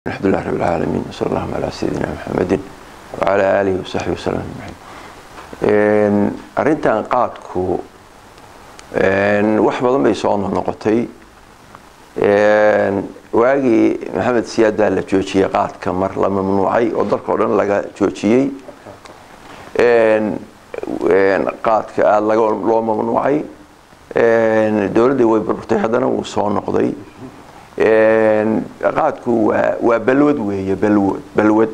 الحمد لله رب العالمين وصلى الله على سيدنا محمد وعلى آله وصحبه وسلم أجمعين. أرنتان قادكو wax badan bay soo noqotay waagi maxamed siyaada la joojiyay qaadka mar la mamnuucay oo dalka dhan laga joojiyay qaadka aad loo mamnuucay dawladda way burburtay hadana uu soo noqday qaadku waa balwad weeye balwad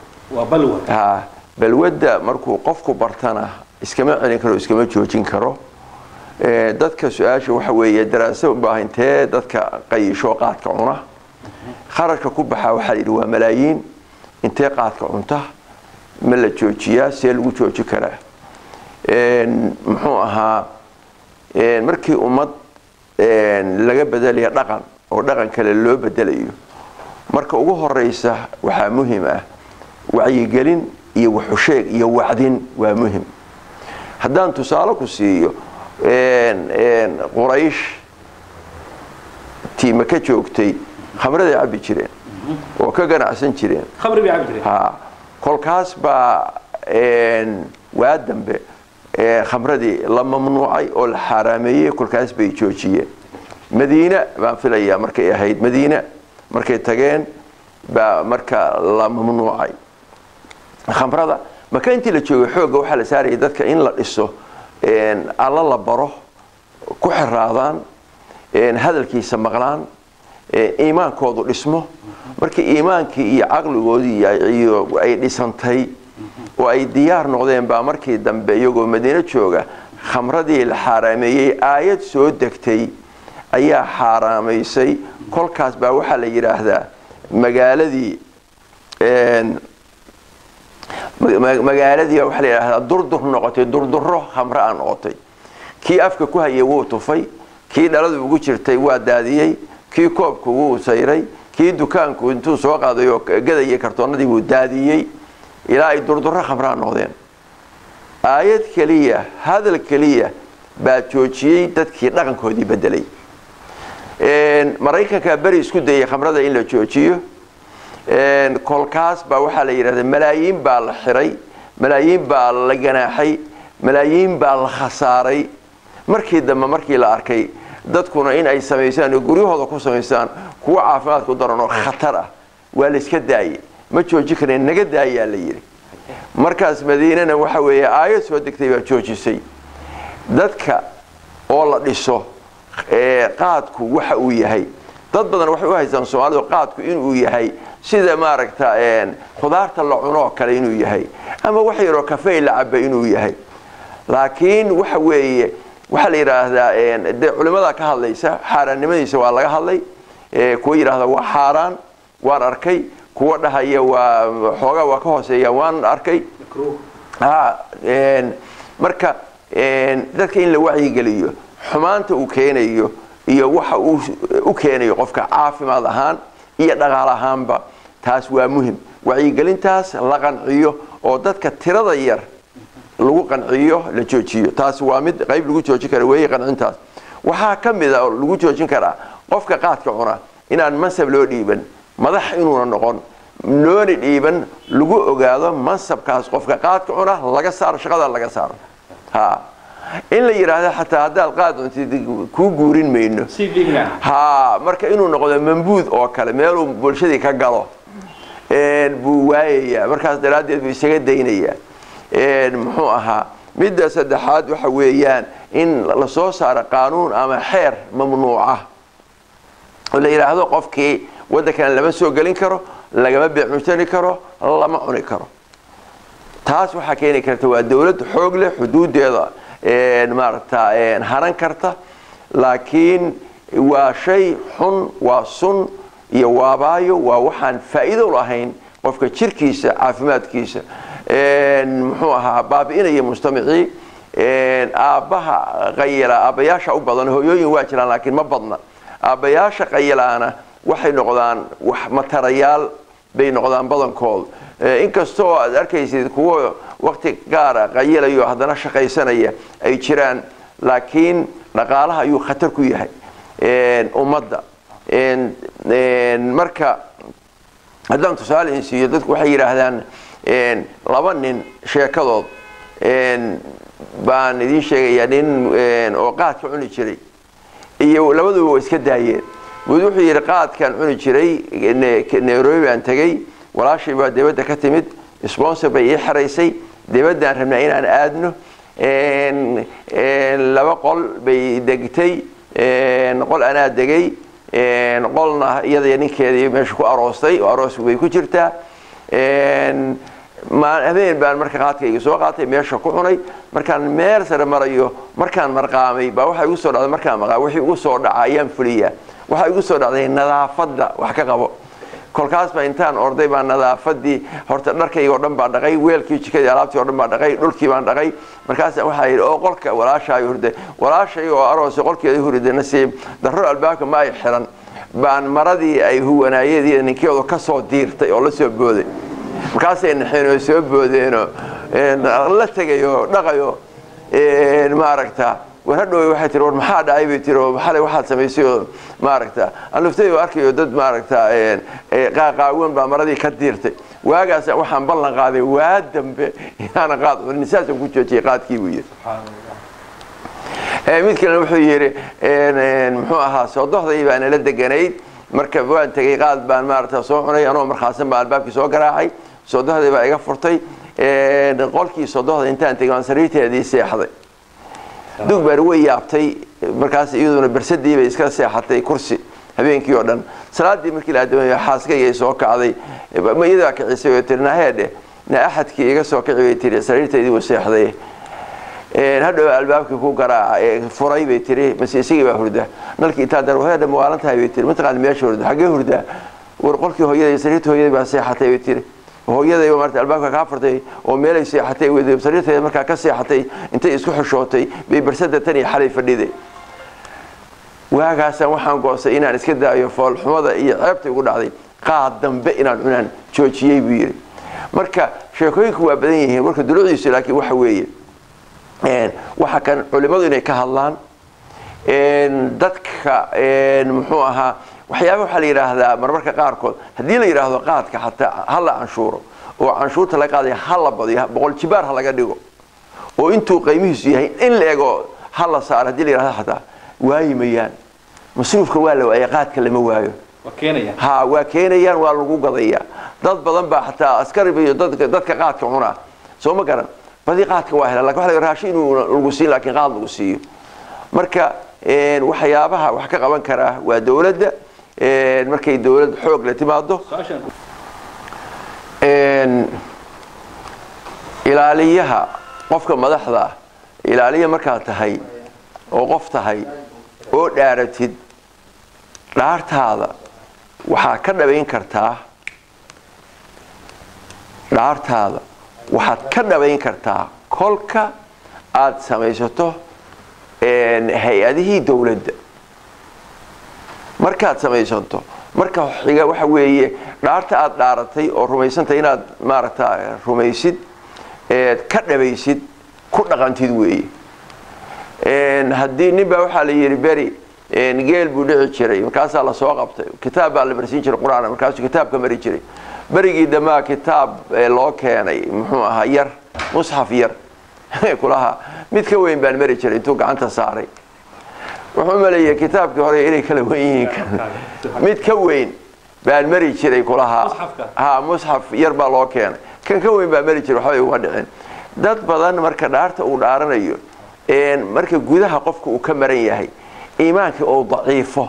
balwada markuu qofku bartana iskama celin karo iskama joojin karo dadka su'aasha waxa weeye daraasad u baahan tahay dadka qayisho qaadka cuna kharashka ku baxa waxa la yiraahdaa malaayiin intee qaadka cunta ma la joojiyaa si lagu jooji karaa muxuu ahaa markii ummad laga bedelayo dhaqan oo dhaqan kale loo bedelayo marka ugu horeysa waxa muhiim ah wacyigelin iyo wuxusheeg iyo wacdin waa muhiim haddaan tusaale ku siiyo quraysh tiima ka joogtay khamrada cabbi jireen oo ka ganacsan jireen khamri cabbi jireen kolkaas baa waa dambe khamradii la mamnuucay oo la xaraameeyay kolkaas bay joojiyeen madiina baan filayaa markay ahayd madiina markay tageen baa marka la mamnuucay khamrada marka intii la joogay xooga waxa la saarayay dadka in la dhiso alla la baro ku xiraadaan hadalkiisa maqlaan iimaankoodu dhismo markii iimaankii iyo aqligoodii ay dhisantay oo ay diyaar noqdeen baa markii dambe iyagoo madiina jooga khamradii la xaraameeyay aayad soo degtay ayaa xaraameysay kolkaas baa waxa la yiraahdaa magaaladii waxa la yiraahdaa durdur noqotay durduro khamra aan noqotay kii afka ku hayay wuu tufay kii dhaladu ugu jirtay waa daadiyay kii koobku wuu sayray kii dukaanku intuu soo qaaday oo gadayay kartoonadii wuu daadiyay ilaa ay durduro khamra noqdeen aayad kaliya hadal kaliya baa joojiyay dadkii dhaqankoodii bedelay maraykanka bari isku dayay khamrada in la joojiyo kolkaas baa waxa la yiraahdaa malaayiin baa la xiray malaayiin baa la ganaaxay malaayiin baa la khasaaray markii dambe markii la arkay dadkuna in ay sameeyaan guryahooda ku sameeyaan kuwa caafimaad ku daran oo khatar ah waa la iska daayay ma jooji kareen naga daayaa la yiri markaas madiinana waxa weeye aayad soo degtay baa joojisay dadka oo la dhiso qaadku waxa uu yahay dad badan waxay u haystaan Soomaalidu qaadku inuu yahay sida maaragta khudaarta la cuno kale inuu yahay ama wax yar oo kafee la cabo inuu yahay laakiin waxa weeye waxa la yiraahdaa culimada ka hadlaysa xaaraannimadiisa waa laga hadlay kuwa yiraahdaa waa xaaraan waan arkay kuwa dhahaya waa xoogaa waa ka hooseeya waan arkay marka dadka in la wacyi geliyo xumaanta uu keenayo iyo waxa uu u keenayo qofka caafimaad ahaan iyo dhaqaale ahaanba taas waa muhiim wacyigelintaas la qanciyo oo dadka tirada yar lagu qanciyo la joojiyo taas waa mid qayb lagu joojin karo weey qancintaas waxa kamid ah lagu joojin karaa qofka qaadka cuna inaan mansab loo dhiiban madax inuu noqon loona dhiiban lagu ogaado mansabkaas qofka qaadka cuna laga saaro shaqada laga saaro in la yiraahdo xataa hadaa qaad cunti ku guurin meeyno marka inuu noqdo mambuud oo kale meel uu bulshadii ka galo buu waayaya markaas daraadeed buu isaga daynaya muxuu ahaa midda saddexaad waxa weeyaan in la soo saaro qaanuun ama xeer mamnuuca oo la yiraahdo qofkii wadankan lama soo galin karo lagama beecmushani karo lama cuni karo taas waxa keeni karta waa dawlad xoog leh xuduudeeda maarta haran karta laakiin waa shay xun waa sun iyo waabaayo waa waxaan faa'iido lahayn qofka jirkiisa caafimaadkiisa muxuu ahaa baabi'inaya mujtamacii aabaha qayla aabayaasha u badan hooyooyin waa jiraan laakiin ma badna aabayaasha qaylaana waxay noqdaan wax matarayaal bay noqdaan badankood inkastoo aad arkaysid kuwa waqti gaar ah qaylayo hadana shaqaysanaya ay jiraan laakiin dhaqaalaha ayuu khatar ku yahay ummadda marka haddaan tusaale insiiyo dadku waxay yidhaahdaan laba nin sheekadood baan idiin sheegayaa nin oo qaadka cuni jiray iyo labaduba waa iska daayeen mid wuxuu yidhi qaadkaan cuni jiray Nairobi baan tegey walaashay baa dibadda ka timid sponsor bay ii xaraysay dibaddaan rabnaa inaan aadno laba qol bay degtay qol anaa degay qolna iyada ninkeedii meesha ku aroostay oo aroos way ku jirtaa habeen baan marka qaadkayga soo qaatay meesha ku cunay markaan meel sare marayo markaan marqaamay baa waxa igu soo dhacday markaan maqaa wixii ugu soo dhaca ayaan fuliyaa waxa igu soo dhacday nadaafadda wax ka qabo kolkaas baa intaan orday baan nadaafadii horta dharkayga oo dhan baa dhaqay weelkii jikadii alaabtii oo dhan baa dhaqay dhulkii baan dhaqay markaas waxaa yidhi oo qolka walaashay hurday walaashay oo aroos qolkeeda hurday nasiib darro albaabka ma ay xiran baan maradii ay huwanaayadii ninkeedu ka soo diirtay oo la soo booday markaas ay naxeen soo boodeenoo la tagayo dhaqayo ma aragtaa وهذا واحد ترى ما حد عيب ترى حلا واحد سميسيو ما عرفته أنا فتي أركي ضد ما عرفته قاعون بمرضي كثيرتي واجس وحن بلغ هذا وادم أنا قاعد النساء يقولوا شيء قاعد كيوية مثل الوحير محوها صدق ذي أنا لدى جنيد مركب وين تجي قاعد بان ما عرفته صوحنا أنا مرخصن بالباب كسوق راعي صدق ذي بقى يقفرتي نقول كي صدق أنت جان سريتي هذه سياحة دوق بروي يابتي مركز يدون برسدي بيسكر سياحتي كرسي habeenkii oo dhan salaadii markii la aadamay xaaskayga soo kacday ma iyada ka ciisay tirna heede na ahadkii iga soo kacay tiray sariirteedii uu seexday hadhow albaabkii ku garaacay furay bay tiray masiisigii baa hurda nalkii inta darwada muwaalantahay bay tiray mataqaan meesha hurda xagee hurda war qolkii hooyaday sariirta hooyaday baa seexatay bay tiray hooyaday oo martii albaabka ka furtay oo meel ay seexatay weeday sariirteeda markaa ka seexatay intay isku xishootay bay barsada tan iyo xalay fadhiday waagaas waxaan go'ay inaan iska daayo fool xumada iyo ceebta ugu dhacday qaad dambe inaan cunaan joojiyay buu yiri marka sheekooyinku waa badan yihiin marka dulucdiisu laakiin waxa weeye waxa kan culimadu inay ka hadlaan dadka muxuu ahaa waxyaabo waxa la yiraahdaa marmarka qaar kood hadii la yiraahdo qaadka xataa hal anshuuro oo anshuurta la qaaday hal badiyo 100 jibaar laga dhigo oo intuu qiimihiisu yahay in la eego hal saar hadii la yiraahdo xataa waayimayaan masruufka waa la waayay qaadka lama waayo waa keenayaan waa lagu gadaya dad badan baa xataa askari iyo dadka qaadka cuna soo ma garan badi qaadka waa helaa laakiin waxa la raashin lagu siin laakiin qaad lagu siiyo marka waxyaabaha wax ka qaban kara waa dawladda markay dawladda xoog la timaado ilaaliyaha qofka madaxda ilaaliya marka tahay oo qof tahay oo dhaaratid dhaartaada waxa ka dhabayn kartaa dhaartaada waxa ka dhabayn kartaa kolka aad samaysato hay'adihii dawladda markaad samaysanto marka xiga waxa weeye dhaarta aad dhaaratay oo rumaysantay inaad maaragtaa rumaysid ka dhabaysid ku dhaqantid weeye haddii ninba waxa la yiri bari geel buu dhici jiray markaas la soo qabtay kitaab baa la barsiin jiray quraana markaas kitaabka mari jiray barigii dama kitaab loo keenay muxuu ahaa yar mushaf yar kulaha mid ka weyn baan mari jiray intuu gacanta saaray wuxuu maleeyay kitaabkii hore inay kala weyn mid ka weyn baan mari jiray kulaha mushaf yar baa loo keenay kan ka weyn baan mari jiray waxa ay uga dhicin dad badan marka dhaarta uu dhaaranayo marka gudaha qofku uu ka maran yahay iimaanka oo daciifo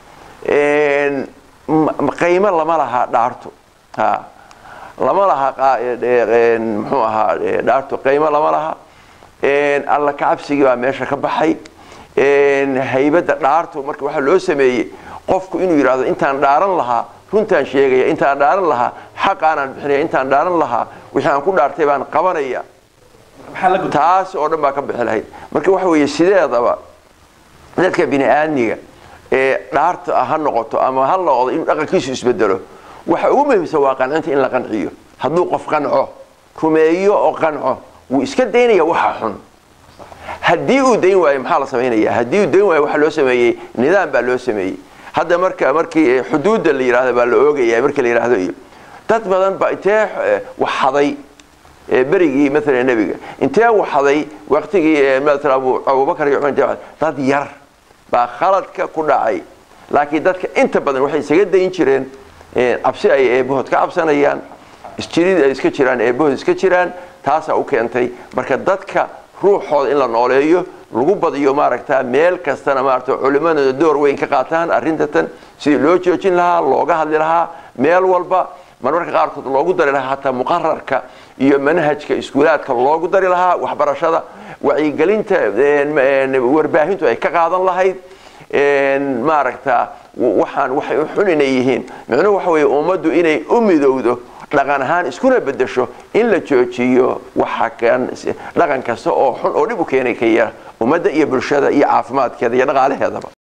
qiimo lama laha dhaarto lama laha muxuu ahaa dhaarto qiimo lama laha alla ka cabsiga baa meesha ka baxay haybada dhaarto marka waxa loo sameeyay qofku inuu yiraahdo intaan dhaaran lahaa runtaan sheegaya intaan dhaaran lahaa xaq aan bixinay intaan dhaaran lahaa wixii aan ku dhaartay baan qabanaya taas oo dhan baa ka bixi lahayd marka waxa weeye sideedaba dadka bini aadmiga dhaarta ha noqoto ama hal noqdo in dhaqankiisu isbedelo waxa ugu muhiimsan waa qancinta in la qanciyo hadduu qof qanco rumeeyo oo qanco wuu iska daynaya waxa xun haddii uu dayn waayo maxaa la sameeyaa haddii uu dayn waayo waxa loo sameeyay nidaam baa loo sameeyay hadda markii xuduudda la yiraahdo baa la oogayay markii la yiraahdo iyo dad badan ba intee waxaday بريجي مثلا النبي أنت وحظي وقتي مثلا أبو بكر يعمل دad yar baa khaladka ku dhacay laakiin dadka inta badan waxay isaga dayn jireen absi ay eebood ka cabsanayaan isjirid ay iska jiraan eebood iska jiraan taas oo keentay marka dadka ruuxooda in la nooleeyo lagu badiyo maaragtaa meel kastana maaragtaa culimada door weyn ka qaataan arrintan sidii loo joojin lahaa looga hadli lahaa meel walba mararka qaarkood loogu dari lahaa hataa muqarrarka iyo manhajka iskuulaadka loogu dari lahaa waxbarashada wacyigelinta warbaahintu ay ka qaadan lahayd maaragtaa waxaan waxay u xuninay yihiin macnuhu waxa weeye ummaddu inay u midowdo dhaqan ahaan iskuna bedesho in la joojiyo waxa kan dhaqan kasta oo xun oo dhib u keenay ka yar ummadda iyo bulshada iyo caafimaadkeeda iyo dhaqaalaheedaba